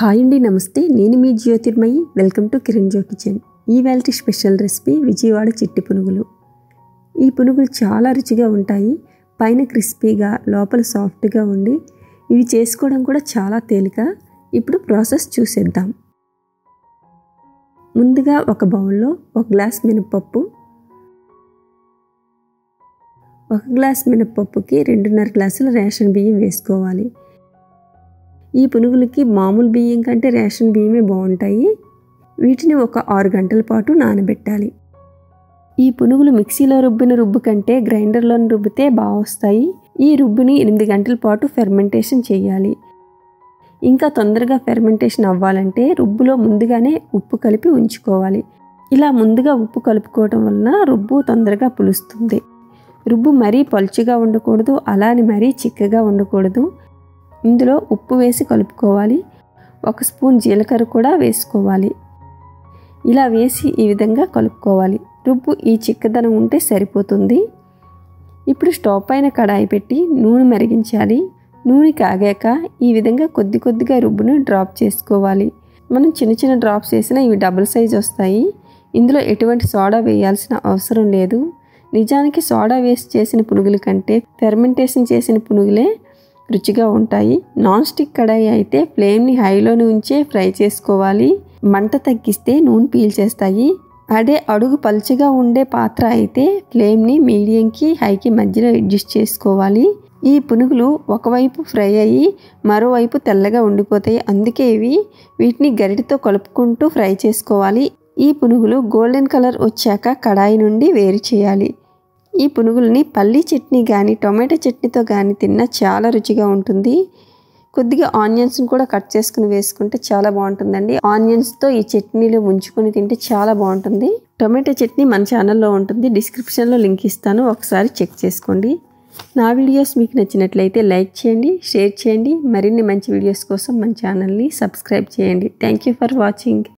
Hi అండి, నమస్తే. నేను మీ జ్యోతిర్మయి. వెల్కమ్ టు కిరణ్ జో కిచెన్. ఈవేళ స్పెషల్ రెసిపీ విజయవాడ చిట్టి పునుగులు. ఈ పునుగులు చాలా రుచిగా ఉంటాయి. పైన క్రిస్పీగా, లోపల సాఫ్ట్గా ఉండి ఇవి చేసుకోవడం కూడా చాలా తేలిక. ఇప్పుడు ప్రాసెస్ చూసేద్దాం. ముందుగా ఒక బౌల్లో 1 గ్లాస్ మినపప్పు, 1 గ్లాస్ మినపప్పుకి 2.5 గ్లాసుల రేషన్ బియ్యం వేసుకోవాలి. ఈ పునుగులకి మామూలు బియ్యం కంటే రేషన్ బియ్యమే బాగుంటాయి. వీటిని ఒక 6 గంటల పాటు నానబెట్టాలి. ఈ పునుగులు మిక్సీలో రుబ్బిన రుబ్బు కంటే గ్రైండర్లో రుబ్బితే బాగా వస్తాయి. ఈ రుబ్బుని 8 గంటల పాటు ఫెర్మెంటేషన్ చేయాలి. ఇంకా తొందరగా ఫెర్మెంటేషన్ అవ్వాలంటే రుబ్బులో ముందుగానే ఉప్పు కలిపి ఉంచుకోవాలి. ఇలా ముందుగా ఉప్పు కలుపుకోవడం వలన రుబ్బు తొందరగా పులుస్తుంది. రుబ్బు మరీ పలుచగా ఉండకూడదు, అలానే మరీ చిక్కగా ఉండకూడదు. ఇందులో ఉప్పు వేసి కలుపుకోవాలి. 1 స్పూన్ జీలకర్ర కూడా వేసుకోవాలి. ఇలా వేసి ఈ విధంగా కలుపుకోవాలి. రుబ్బు ఈ చిక్కదనం ఉంటే సరిపోతుంది. ఇప్పుడు స్టవ్ పైన కడాయి పెట్టి నూనె మరిగించాలి. నూనె కాగాక ఈ విధంగా కొద్ది కొద్దిగా రుబ్బును డ్రాప్ చేసుకోవాలి. మనం చిన్న చిన్న డ్రాప్స్ వేసినా ఇవి డబుల్ సైజ్ వస్తాయి. ఇందులో ఎటువంటి సోడా వేయాల్సిన అవసరం లేదు. నిజానికి సోడా వేసి చేసిన పునుగుల కంటే ఫెర్మెంటేషన్ చేసిన పునుగులే రుచిగా ఉంటాయి. నాన్ స్టిక్ కడాయి అయితే ఫ్లేమ్ని హైలోనే ఉంచే ఫ్రై చేసుకోవాలి. మంట తగ్గిస్తే నూనె పీల్చేస్తాయి. అదే అడుగు పలుచగా ఉండే పాత్ర అయితే ఫ్లేమ్ని మీడియంకి హైకి మధ్యలో అడ్జస్ట్ చేసుకోవాలి. ఈ పునుగులు ఒకవైపు ఫ్రై అయ్యి మరోవైపు తెల్లగా ఉండిపోతాయి. అందుకే వీటిని గరిటెతో కలుపుకుంటూ ఫ్రై చేసుకోవాలి. ఈ పునుగులు గోల్డెన్ కలర్ వచ్చాక కడాయి నుండి వేరు చేయాలి. ఈ పునుగుల్ని పల్లీ చట్నీ కానీ టొమాటో చట్నీతో కానీ తిన్నా చాలా రుచిగా ఉంటుంది. కొద్దిగా ఆనియన్స్ని కూడా కట్ చేసుకుని వేసుకుంటే చాలా బాగుంటుందండి. ఆనియన్స్తో ఈ చట్నీలో ముంచుకొని తింటే చాలా బాగుంటుంది. టొమాటో చట్నీ మన ఛానల్లో ఉంటుంది. డిస్క్రిప్షన్లో లింక్ ఇస్తాను, ఒకసారి చెక్ చేసుకోండి. నా వీడియోస్ మీకు నచ్చినట్లయితే లైక్ చేయండి, షేర్ చేయండి. మరిన్ని మంచి వీడియోస్ కోసం మన ఛానల్ని సబ్స్క్రైబ్ చేయండి. Thank you for watching.